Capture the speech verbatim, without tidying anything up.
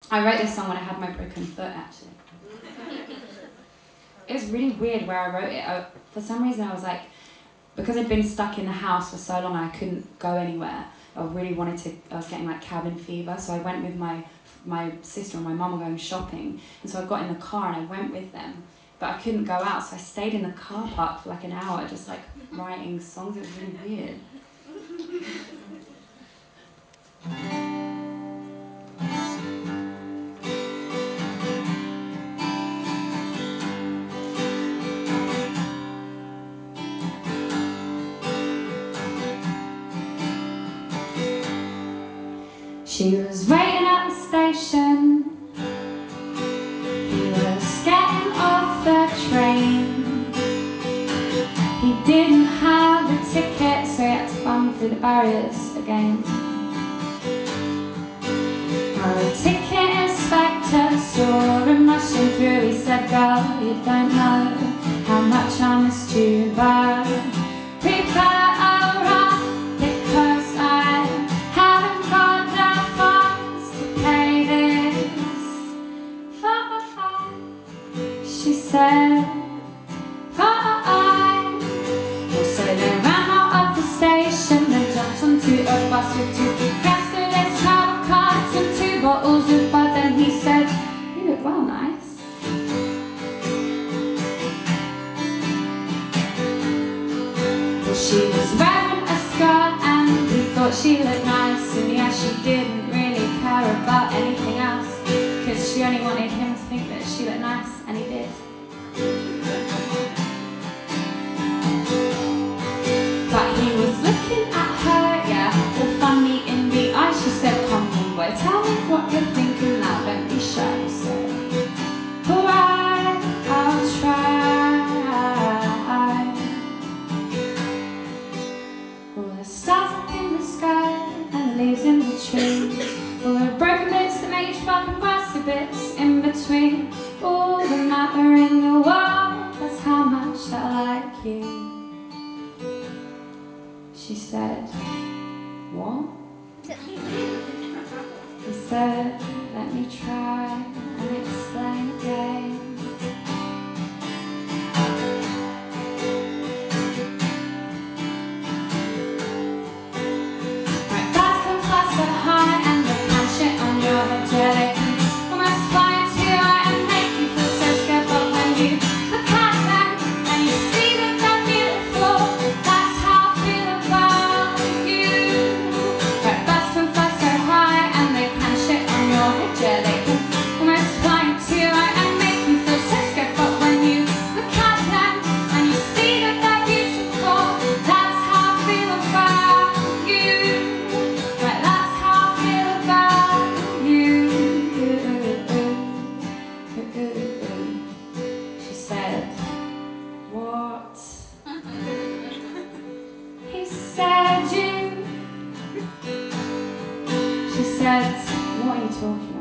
I wrote this song when I had my broken foot, actually. It was really weird where I wrote it. I, for some reason I was like, because I'd been stuck in the house for so long and I couldn't go anywhere, I really wanted to, I was getting like cabin fever, so I went with my my sister and my mum were going shopping, and so I got in the car and I went with them, but I couldn't go out, so I stayed in the car park for like an hour just like writing songs. It was really weird. She was waiting at the station. He was getting off the train. He didn't have a ticket, so he had to bum through the barriers again. Our ticket inspector saw him rushing through. He said, "Girl, you don't know how much I missed you, but prepare a run, because I haven't got the funds to pay this fine," she said. Fine. So they ran out of the station, they jumped onto a bus with two yesterday's travel cards and two bottles of bud. Then he said, "You look well nice." Well, she was wearing a skirt and he thought she looked nice, and yeah, she didn't really care about anything else, because she only wanted him to think that she looked nice, and he did. But he was looking at her, yeah, all funny in the eye. She said, "Come on boy, tell me what you're thinking now, don't be shy." He said, "Alright, I'll try." All the stars up in the sky and the leaves in the trees, all the broken bits that make each fucking grass the bits in between. All the matter in the world, that's how much I like you. She said, "What?" He said, "Let me try and explain again." Right, bad can fly so high and they can shit on your head, yeah, they can almost fly into your eye and make you feel so scared. But when you look at them and you see that they're beautiful, that's how I feel about you. Right, birds can fly so high and they can shit on your head, yeah, they can almost fly into your eye and make you feel so scared. But when you look at them and you see that they're beautiful, that's how I feel about you. Right, that's how I feel about you. She said, "What?" He said, "You." She said, "What are you talking about?"